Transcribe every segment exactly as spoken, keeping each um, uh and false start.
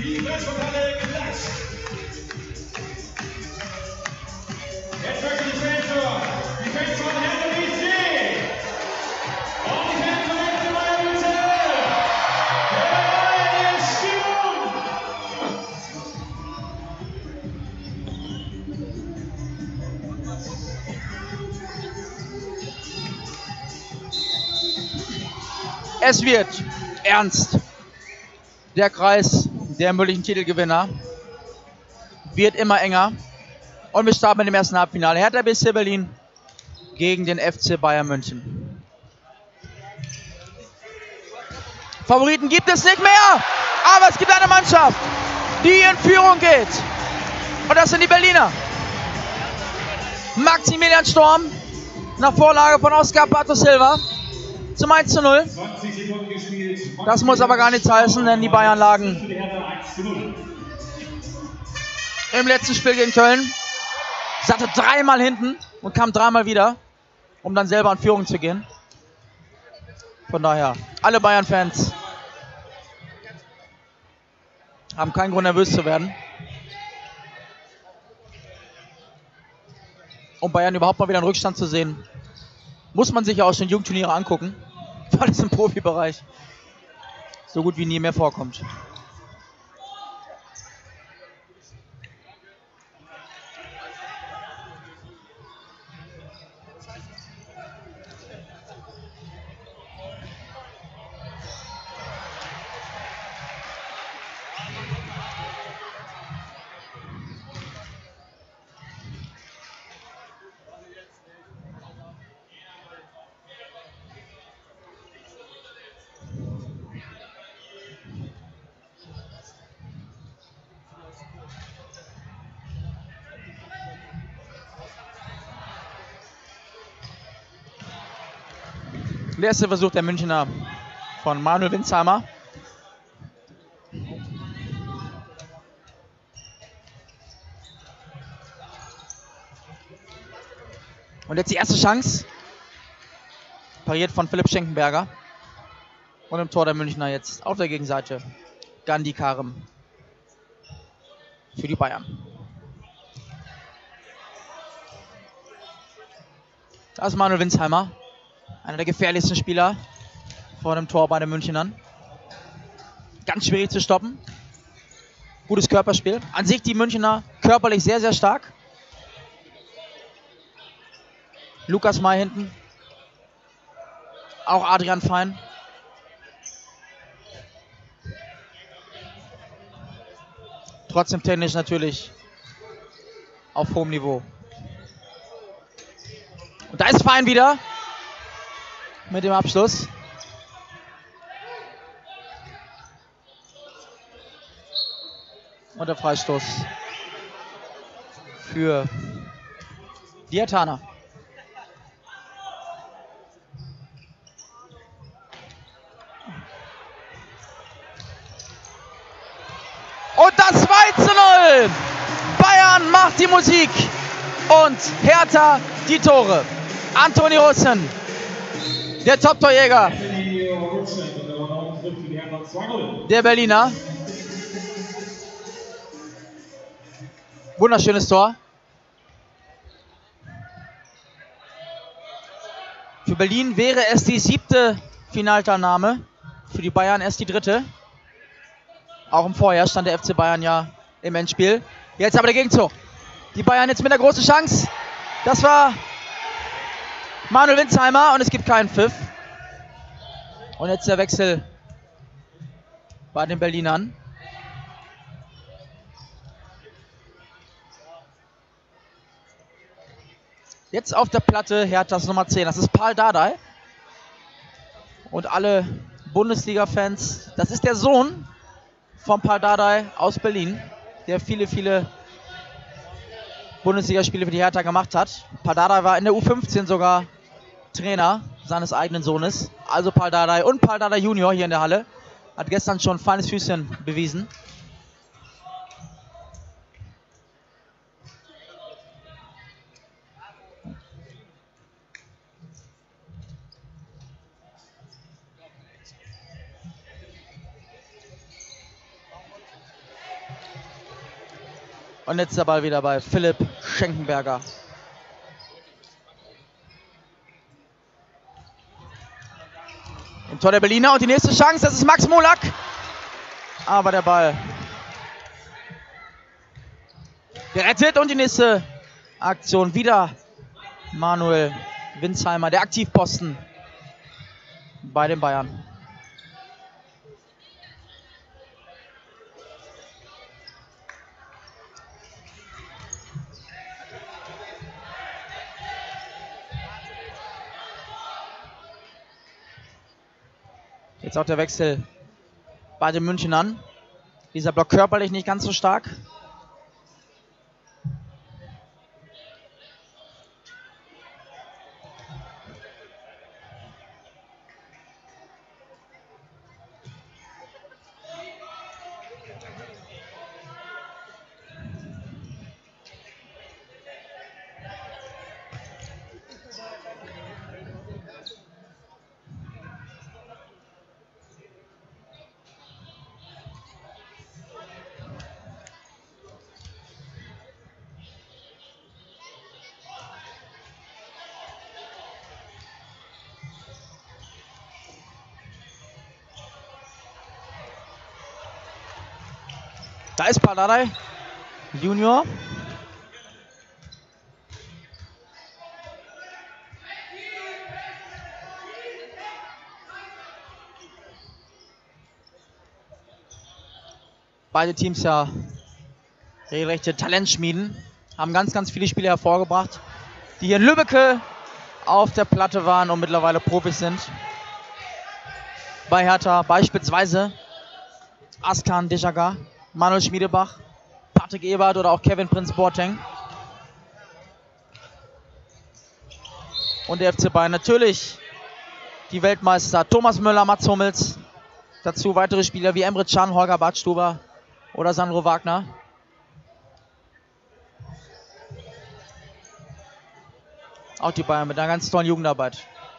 Es wird ernst. Der Kreis der möglichen Titelgewinner wird immer enger. Und wir starten mit dem ersten Halbfinale. Hertha B S C Berlin gegen den F C Bayern München. Favoriten gibt es nicht mehr, aber es gibt eine Mannschaft, die in Führung geht. Und das sind die Berliner. Maximilian Storm nach Vorlage von Oscar Pato Silva zum eins zu null. Das muss aber gar nichts heißen, denn die Bayern lagen im letzten Spiel gegen Köln. Satte dreimal hinten und kam dreimal wieder, um dann selber in Führung zu gehen. Von daher, alle Bayern-Fans haben keinen Grund, nervös zu werden. Um Bayern überhaupt mal wieder einen Rückstand zu sehen, muss man sich ja auch schon Jugendturniere angucken, weil es im Profibereich so gut wie nie mehr vorkommt. Der erste Versuch der Münchner von Manuel Winsheimer. Und jetzt die erste Chance. Pariert von Philipp Schenkenberger. Und im Tor der Münchner jetzt auf der Gegenseite Gandhi Karim für die Bayern. Da ist Manuel Winsheimer. Einer der gefährlichsten Spieler vor dem Tor bei den Münchnern. Ganz schwierig zu stoppen. Gutes Körperspiel. An sich die Münchner körperlich sehr, sehr stark. Lukas May hinten. Auch Adrian Fein. Trotzdem technisch natürlich auf hohem Niveau. Und da ist Fein wieder. Mit dem Abschluss. Und der Freistoß für die Herthaner. Und das zwei zu null. Bayern macht die Musik. Und Hertha die Tore. Antoni Rosen. Der Top-Torjäger der Berliner. Wunderschönes Tor. Für Berlin wäre es die siebte Finalteilnahme. Für die Bayern erst die dritte. Auch im Vorjahr stand der F C Bayern ja im Endspiel. Jetzt aber der Gegenzug. Die Bayern jetzt mit einer großen Chance. Das war Manuel Winsheimer und es gibt keinen Pfiff. Und jetzt der Wechsel bei den Berlinern. Jetzt auf der Platte Herthas Nummer zehn. Das ist Paul Dardai. Und alle Bundesliga-Fans, das ist der Sohn von Paul Dardai aus Berlin, der viele, viele Bundesligaspiele für die Hertha gemacht hat. Paul Dardai war in der U fünfzehn sogar Trainer seines eigenen Sohnes. Also Paul Dardai und Paul Dardai Junior hier in der Halle. Hat gestern schon ein feines Füßchen bewiesen. Und jetzt der Ball wieder bei Philipp Schenkenberger. Im Tor der Berliner und die nächste Chance, das ist Max Molak. Aber der Ball gerettet und die nächste Aktion wieder Manuel Winsheimer, der Aktivposten bei den Bayern. Jetzt auch der Wechsel bei den Münchnern. Dieser Block körperlich nicht ganz so stark. Da ist Pardadei Junior. Beide Teams ja regelrechte Talentschmieden. Haben ganz, ganz viele Spieler hervorgebracht, die hier in Lübbecke auf der Platte waren und mittlerweile Profis sind. Bei Hertha beispielsweise Askan Dejaga, Manuel Schmiedebach, Patrick Ebert oder auch Kevin Prinz Boateng. Und der F C Bayern natürlich die Weltmeister Thomas Müller, Mats Hummels. Dazu weitere Spieler wie Emre Can, Holger Badstuber oder Sandro Wagner. Auch die Bayern mit einer ganz tollen Jugendarbeit.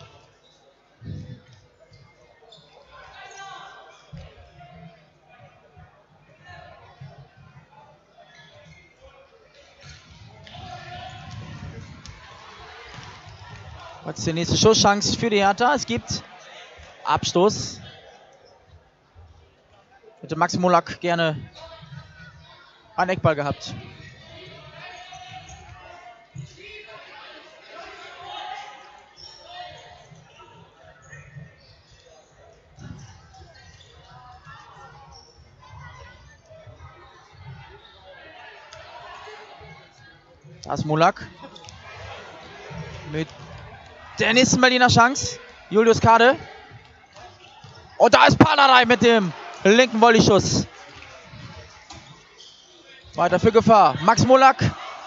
Jetzt die nächste Schusschance für die Hertha. Es gibt Abstoß. Hätte Max Molak gerne einen Eckball gehabt. Da ist Molak. Mit der nächsten Berliner Chance. Julius Kade. Und da ist Pardadei mit dem linken Volleyschuss. Weiter für Gefahr. Max Molak.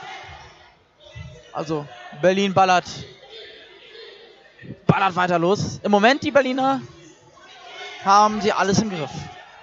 Also Berlin ballert. Ballert weiter los. Im Moment die Berliner haben sie alles im Griff.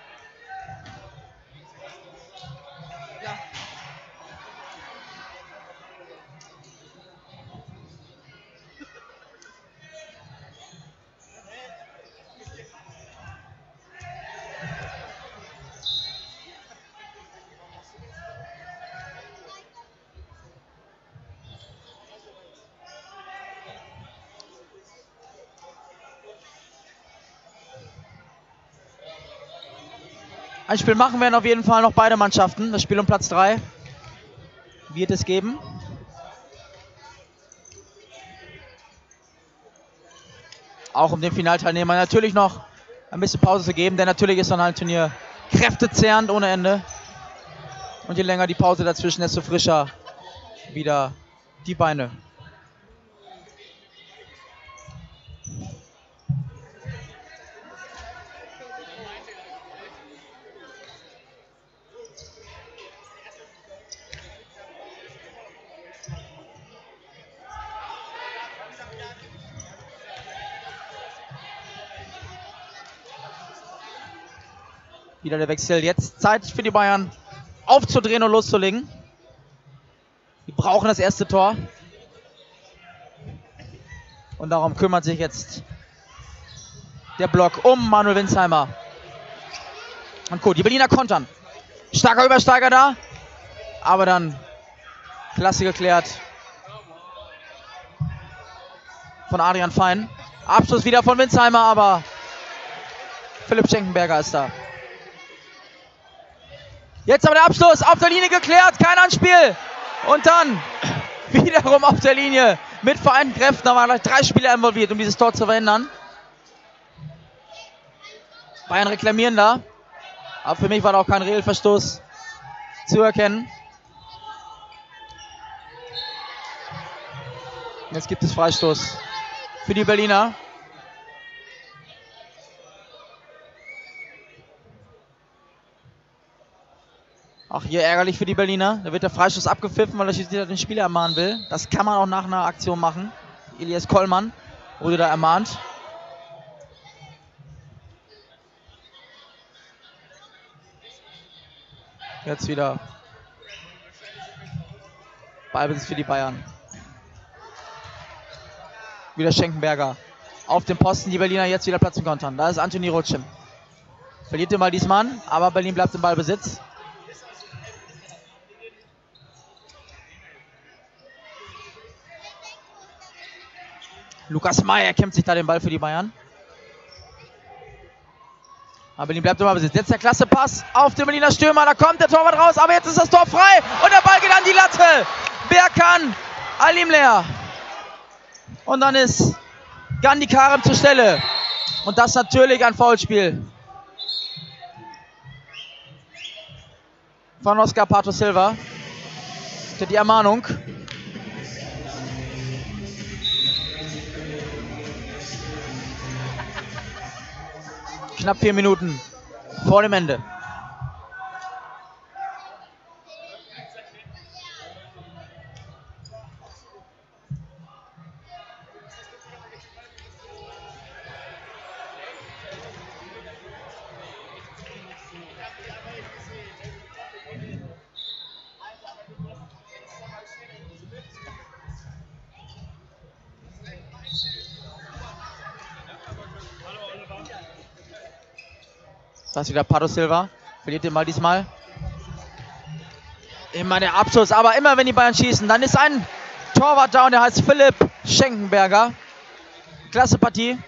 Ein Spiel machen werden auf jeden Fall noch beide Mannschaften. Das Spiel um Platz drei wird es geben. Auch um den Finalteilnehmer natürlich noch ein bisschen Pause zu geben, denn natürlich ist so ein Turnier kräftezehrend ohne Ende. Und je länger die Pause dazwischen, desto frischer wieder die Beine. Wieder der Wechsel. Jetzt Zeit für die Bayern aufzudrehen und loszulegen. Die brauchen das erste Tor. Und darum kümmert sich jetzt der Block um Manuel Winsheimer. Und gut, die Berliner kontern. Starker Übersteiger da. Aber dann klasse geklärt von Adrian Fein. Abschluss wieder von Winsheimer, aber Philipp Schenkenberger ist da. Jetzt aber der Abschluss, auf der Linie geklärt, kein Anspiel. Und dann wiederum auf der Linie mit vereinten Kräften. Da waren gleich drei Spieler involviert, um dieses Tor zu verhindern. Bayern reklamieren da. Aber für mich war da auch kein Regelverstoß zu erkennen. Jetzt gibt es Freistoß für die Berliner. Auch hier ärgerlich für die Berliner. Da wird der Freistoß abgepfiffen, weil er Schiedsrichter den Spieler ermahnen will. Das kann man auch nach einer Aktion machen. Elias Kollmann wurde da ermahnt. Jetzt wieder Ballbesitz für die Bayern. Wieder Schenkenberger auf dem Posten. Die Berliner jetzt wieder Platz im Kontern. Da ist Anthony Rutschim. Verliert den Ball diesmal, aber Berlin bleibt im Ballbesitz. Lukas Meyer kämpft sich da den Ball für die Bayern. Aber Berlin bleibt im Ballbesitz. Jetzt der klasse Pass auf den Berliner Stürmer. Da kommt der Torwart raus, aber jetzt ist das Tor frei. Und der Ball geht an die Latte. Berkan Alimler. Und dann ist Gandhi Karim zur Stelle. Und das natürlich ein Foulspiel von Oscar Pato Silva. Die Ermahnung. Knapp vier Minuten vor dem Ende. Das ist wieder Pato Silva. Verliert den Ball diesmal. Immer der Abschluss. Aber immer wenn die Bayern schießen, dann ist ein Torwart da und der heißt Philipp Schenkenberger. Klasse Partie.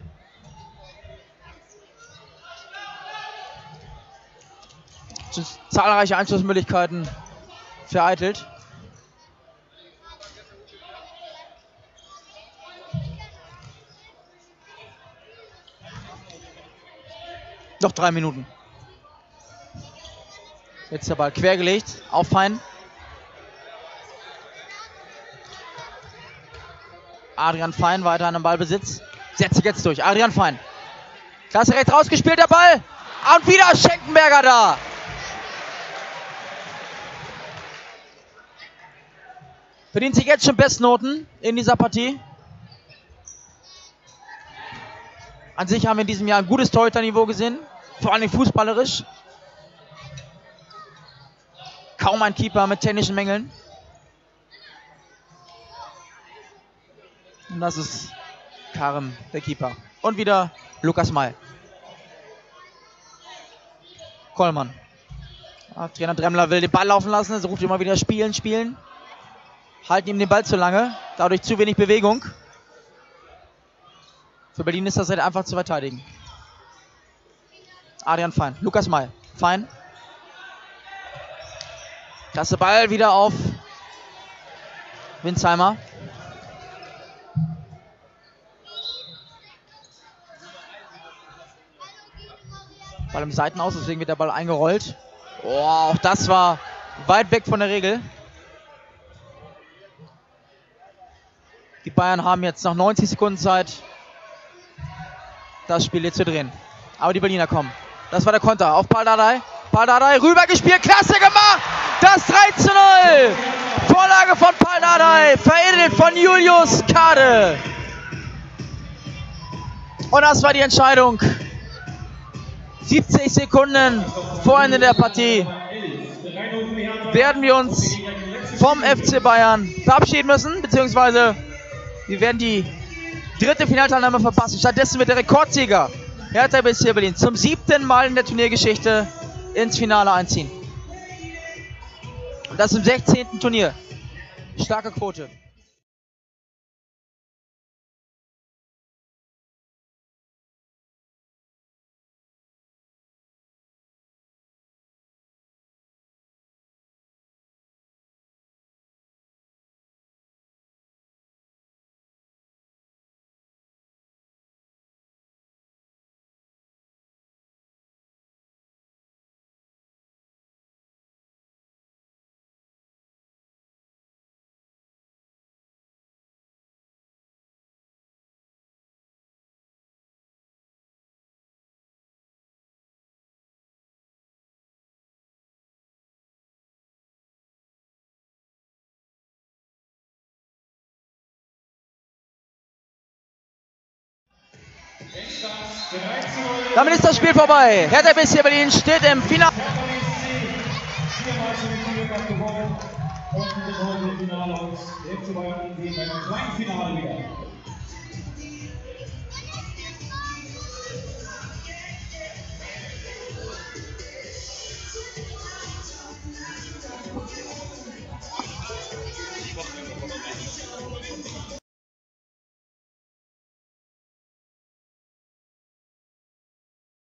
Zahlreiche Anschlussmöglichkeiten vereitelt. Noch drei Minuten. Jetzt der Ball quergelegt auf Fein. Adrian Fein weiter an dem Ballbesitz. Setzt sich jetzt durch. Adrian Fein. Klasse rechts rausgespielt, der Ball. Und wieder Schenkenberger da. Verdient sich jetzt schon Bestnoten in dieser Partie. An sich haben wir in diesem Jahr ein gutes Torhüterniveau gesehen. Vor allem fußballerisch. Kaum ein Keeper mit technischen Mängeln. Und das ist Karim, der Keeper. Und wieder Lukas May. Kollmann. Ja, Trainer Dremmler will den Ball laufen lassen. Er ruft immer wieder spielen, spielen. Halten ihm den Ball zu lange. Dadurch zu wenig Bewegung. Für Berlin ist das halt einfach zu verteidigen. Adrian Fein. Lukas May. Fein. Klasse Ball wieder auf Winsheimer. Ball im Seitenaus, deswegen wird der Ball eingerollt. Oh, auch das war weit weg von der Regel. Die Bayern haben jetzt noch neunzig Sekunden Zeit, das Spiel hier zu drehen. Aber die Berliner kommen. Das war der Konter auf Pal Dardai. Pal Dardai rübergespielt, klasse gemacht! Das drei zu null! Vorlage von Pal Dardai, veredelt von Julius Kade. Und das war die Entscheidung. siebzig Sekunden vor Ende der Partie werden wir uns vom F C Bayern verabschieden müssen, beziehungsweise wir werden die dritte Finalteilnahme verpassen. Stattdessen wird der Rekordsieger Hertha B S C Berlin zum siebten Mal in der Turniergeschichte ins Finale einziehen. Und das im sechzehnten Turnier. Starke Quote. Damit ist das Spiel vorbei. Hertha B S C Berlin steht im Finale. Und wir heute im Finale aus. Der F C Bayern geht beim zweiten Finale wieder.